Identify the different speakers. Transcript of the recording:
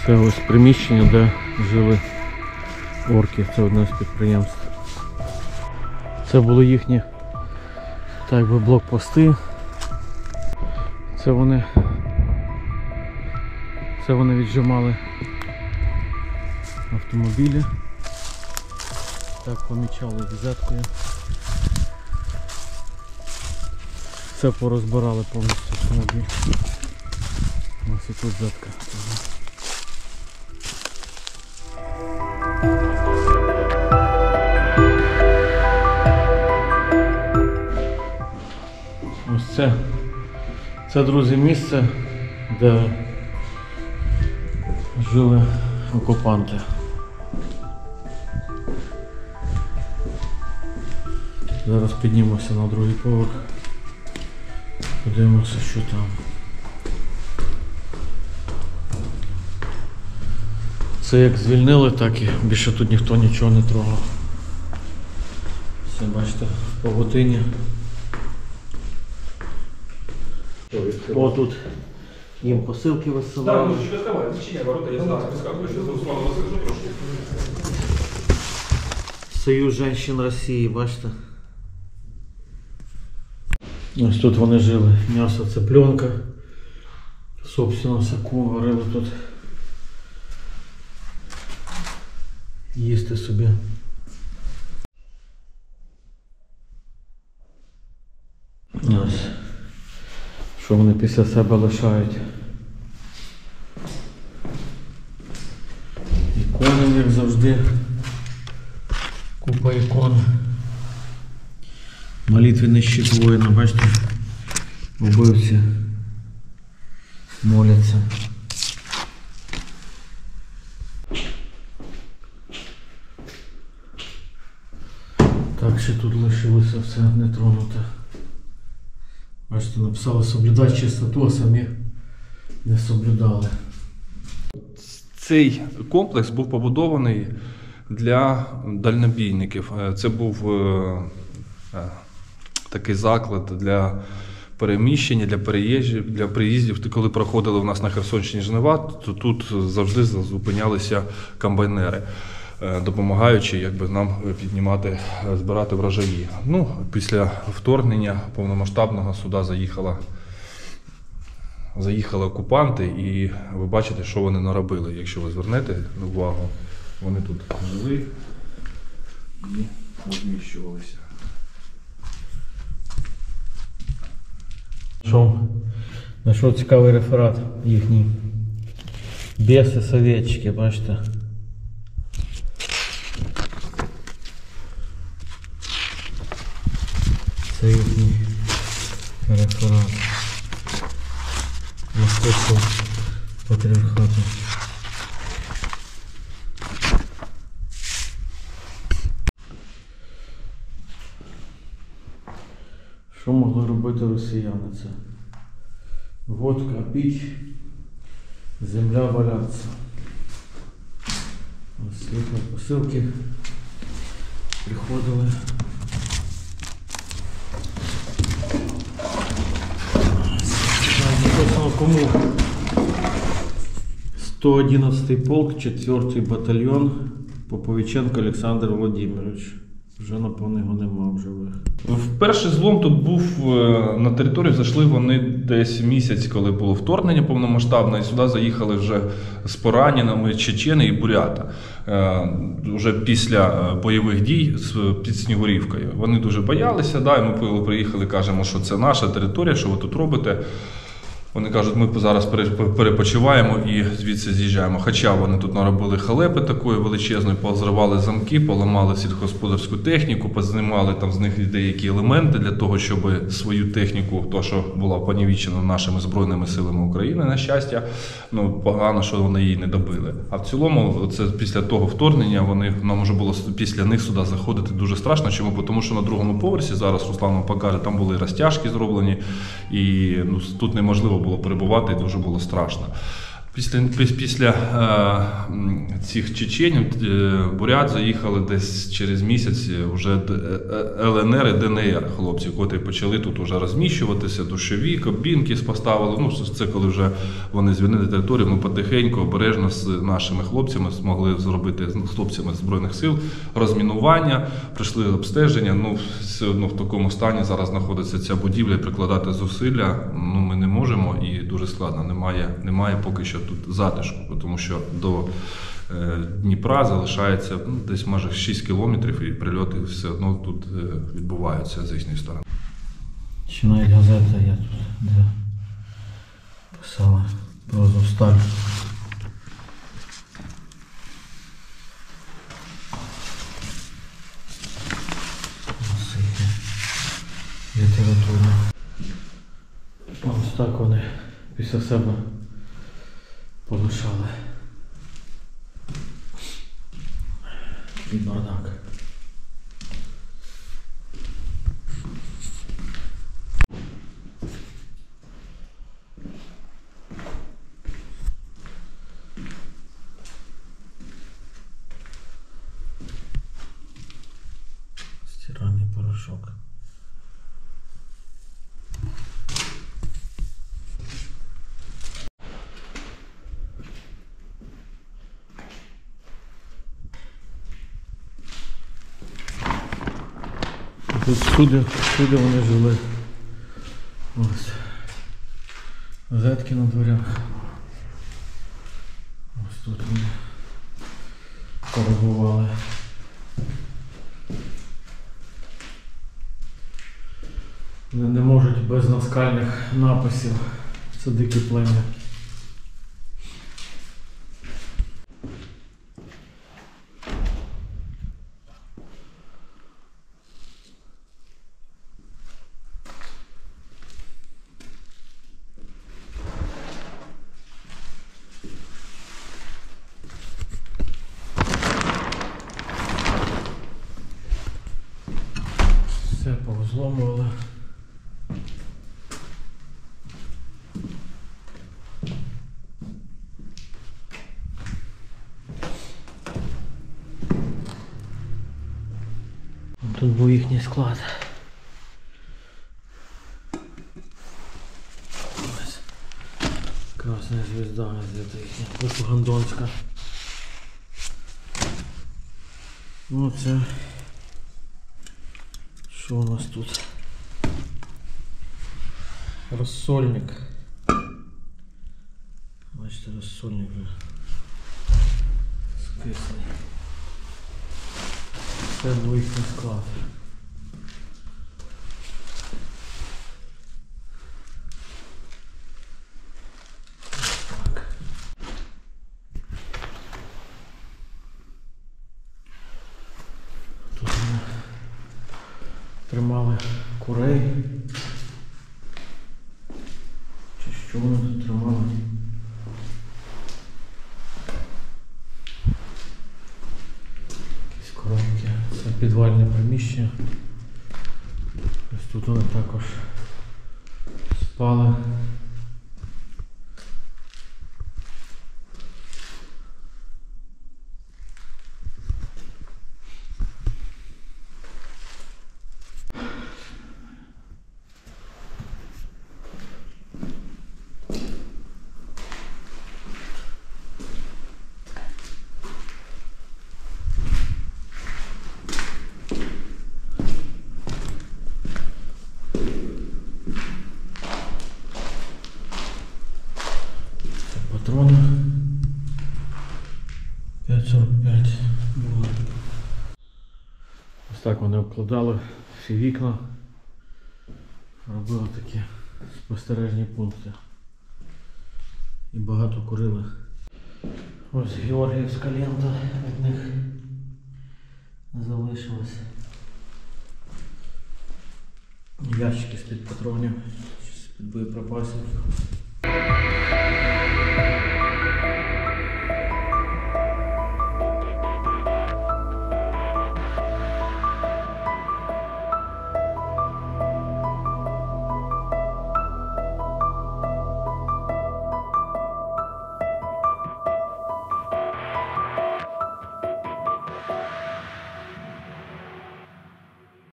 Speaker 1: Це ось приміщення, де жили орки, це одне з підприємств. Це були їхні так би блокпости. Це вони віджимали автомобілі. Так помічали взяткою. Це порозбирали повністю автомобіль. Ось і тут взятка. Ось це, друзі, місце, де жили окупанти. Зараз піднімемося на другий поверх, подивимося, що там. Це як звільнили, так і більше тут ніхто нічого не трогав. Все, бачите, в павутині. О, тут їм посилки висилали.
Speaker 2: Так, ну, відкривай, зачиняй ворота, я знаю, скажу, що Руслану розкажу трошки.
Speaker 1: Союз женщин Росії, бачите? Ось тут вони жили. М'ясо, цыпленка. Собственно, соку варили тут. Їсти собі. Ось. Що вони після себе лишають. Ікони, як завжди. Купа ікон. Молитвенний щит воїна, бачите? Убивці моляться. Так, ще тут лишилося все нетронуте. Бачите, написали соблюдати чистоту, а самі не соблюдали.
Speaker 2: Цей комплекс був побудований для дальнобійників. Це був такий заклад для переміщення, для приїздів. Коли проходили у нас на Херсонщині жнива, то тут завжди зупинялися комбайнери, допомагаючи нам піднімати, збирати врожаї. Ну, після вторгнення повномасштабного сюди заїхали окупанти, і ви бачите, що вони наробили. Якщо ви звернете увагу, вони тут жили і розміщувалися.
Speaker 1: Знайшов цікавий реферат їхній. Беси, советчики, бачите. Це їхній реферат. Московського патріархату. Що могли робити росіяни? Це водка пить, земля валяться. Ось світло посилки приходили. Кому? 111-й полк, 4-й батальйон, Поповиченко Олександр Володимирович. Вже, напевно, його нема в живих.
Speaker 2: Перший злом тут був на територію, зайшли вони десь місяць, коли було вторгнення повномасштабне, і сюди заїхали вже з пораненими чечени і бурята. Вже після бойових дій під Снігурівкою. Вони дуже боялися, і ми приїхали, кажемо, що це наша територія, що ви тут робите. Вони кажуть, ми зараз перепочиваємо і звідси з'їжджаємо. Хоча вони тут наробили халепи такої величезної, позривали замки, поламали сільськогосподарську техніку, познімали там з них деякі елементи для того, щоб свою техніку, то що була понівечена нашими Збройними силами України, на щастя, погано, що вони її не добили. А в цілому, це після того вторгнення, нам вже було після них сюди заходити дуже страшно. Чому? Тому що на другому поверсі, зараз Руслан вам покаже, там були розтяжки зроблені, і тут неможливо було перебувати, і дуже було страшно. Після цих чеченів бурят заїхали десь через місяць вже ЛНР і ДНР хлопці, котрі почали тут вже розміщуватися, душові, кабінки поставили. Ну, це коли вже вони звільнили територію, ми потихеньку, обережно з нашими хлопцями змогли зробити, з хлопцями Збройних сил, розмінування, пройшли обстеження. Ну, все одно в такому стані зараз знаходиться ця будівля, і прикладати зусилля ми не можемо і дуже складно. Немає поки що тут затишку, тому що до Дніпра залишається десь майже 6 кілометрів, і прильоти все одно тут відбуваються з їхньої сторони.
Speaker 1: Ще навіть газета я тут, де писала про Азовсталь. Літературно. Ось так вони після себе полишали. І бардак. Стиральний порошок. Тут всюди вони жили. Ось. Розетки на дверях. Ось тут вони перебували. Вони не можуть без наскальних написів. Це дике плем'я. Все повзломували. Тут був їхній склад. Ось. Красна звізда, газета їхня, пропагандонська. Ну це... Що у нас тут? Розсольник. Бачите, розсольник вже скисний. Це був їхній склад. Так. Тут ми тримали курей. Чи що вони тут тримали? Коробки. Це підвальне приміщення. Ось тут вони також спали. Патрони 5,45 було. Ось так вони обкладали всі вікна, робили такі спостережні пункти і багато курили. Ось Георгіївська лента від них залишилась. Ящики з-під патронів, з-під боєприпасів.